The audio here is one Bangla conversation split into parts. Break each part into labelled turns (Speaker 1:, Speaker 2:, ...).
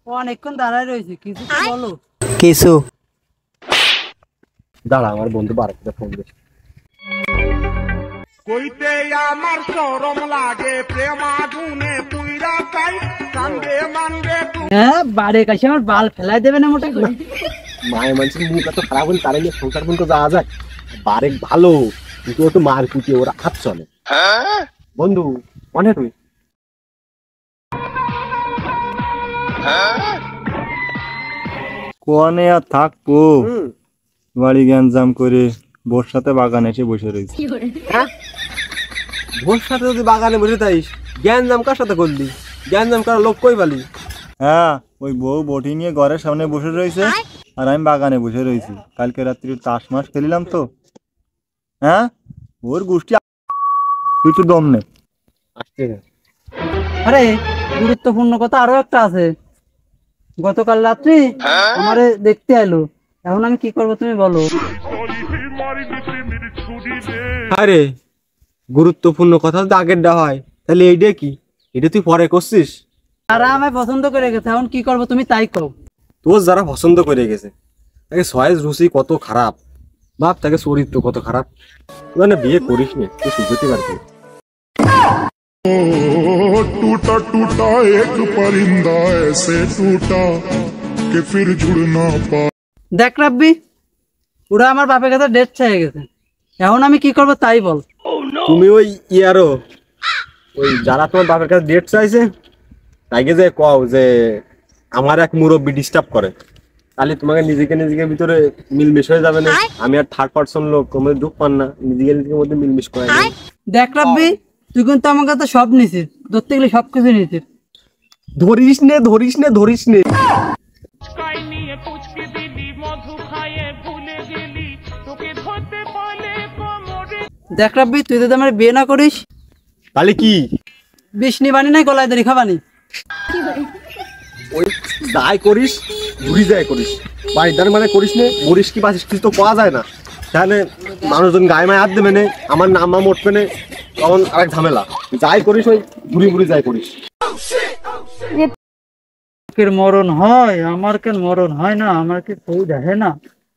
Speaker 1: অনেকক্ষণ দাঁড়ায় রয়েছে, কিছু তো বলো।
Speaker 2: কিছু
Speaker 3: দাঁড়া, আমার বন্ধু বাড়িতে ফোন দিচ্ছে।
Speaker 4: কইতে আমার শরম লাগে প্রেম আগুনে পুইরা যাই কান্দে মানবে
Speaker 1: হ্যাঁ, বাড়ি কাছে আমার বাল ফেলাই দেবে না মোটা করে।
Speaker 3: মায়ের মানুষের মুখ এত খারাপ হলে তারা নিয়ে সংসার পর্যন্ত যাওয়া যায়। বারেক ভালো, কিন্তু ও তো মার কুটিয়ে ওরা হাত চলে। বন্ধু অনেক তুই
Speaker 5: কোয়ানে আর থাকবো, বাড়ি গ্যাঞ্জাম করে বোর সাথে বাগানে এসে বসে রয়েছে।
Speaker 3: ভোর সাথে যদি বাগানে বসে থাইস, জ্ঞানজাম কার সাথে করলি? জ্ঞানজাম করার লোক কই পালি?
Speaker 5: হ্যাঁ, ওই বউ বটি নিয়ে ঘরের সামনে বসে রয়েছে আর আমি বাগানে বসে রয়েছি। কালকে রাত্রি তাস মাস খেলিলাম তো। হ্যাঁ, ওর গোষ্ঠী তুই তো দম নে।
Speaker 3: আসছে না।
Speaker 1: আরে গুরুত্বপূর্ণ কথা আরো একটা আছে। গতকাল রাত্রি আমারে দেখতে এলো, এখন আমি কি করবো তুমি বলো।
Speaker 3: আরে গুরুত্বপূর্ণ কথা যদি আগেরটা হয়, তাহলে এইটা কি? এটা তুই পরে করছিস?
Speaker 1: তারা আমায় পছন্দ করে গেছে, এখন কি করবো তুমি তাই কও।
Speaker 3: তোর যারা পছন্দ করে গেছে, তাকে সয়েজ রুচি কত খারাপ, বাপ তাকে চরিত্র কত খারাপ। মানে বিয়ে করিস নি, তুই সুখতে পারবি।
Speaker 4: टूटा टूटा एक परिंदा ऐसे टूटा कि फिर जुड़ ना पा।
Speaker 1: দেখ রাব্বি, ওরা আমার বাপের কাছে ডেট চেয়ে গেছে, এখন আমি কি করবো তাই বল।
Speaker 3: তুমি ওই ইয়ারও ওই যারা তোমার বাপের কাছে ডেট চাইছে, তাইকে যে কও যে আমার এক মুরব্বি ডিস্টার্ব করে, তাহলে তোমাকে নিজেকে ভিতরে মিলমিশ হয়ে যাবে না। আমি আর থার্ড পার্সন লোক তোমাদের ঢুক পান না, নিজেকে মধ্যে মিলমিশ করে।
Speaker 1: দেখ রাব্বি, তুই কিন্তু আমার কাছে সব নিছিস, ধরতে গেলে সবকিছু নিছিস।
Speaker 3: ধরিস নে।
Speaker 1: দেখ রাব্বি, তুই যদি আমার বিয়ে না করিস,
Speaker 3: তাহলে কি?
Speaker 1: বিষ্ণি বানি নাই গলায় দড়ি খাবানি।
Speaker 3: ওই যাই করিস, ঘুরি যাই করিস, বাড়িদার মানে করিস নে। মরিস কি বাঁচিস কিছু তো পাওয়া যায় না। তাহলে মানুষজন গায়ে মায় হাত দেবে না, আমার নাম উঠবে না, তখন আরেক ঝামেলা। যাই করিস ওই ঘুরি যাই করিস।
Speaker 1: কেন মরণ হয়, আমার কেন মরণ হয় না, আমার কি কেউ দেখে না।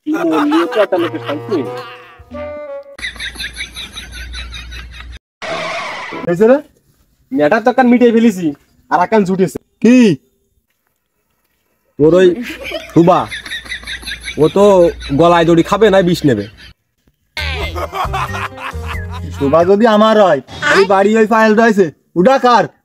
Speaker 3: মেটার তো কান মিটিয়ে ফেলেছি, আর আকান জুটেছে।
Speaker 5: কি
Speaker 3: তোর ওই সুবা, ও তো গলায় দড়ি খাবে না, বিষ নেবে।
Speaker 5: শোভা যদি আমার হয়, এই বাড়ি ওই ফাইল রয়েছে, ওটা কার?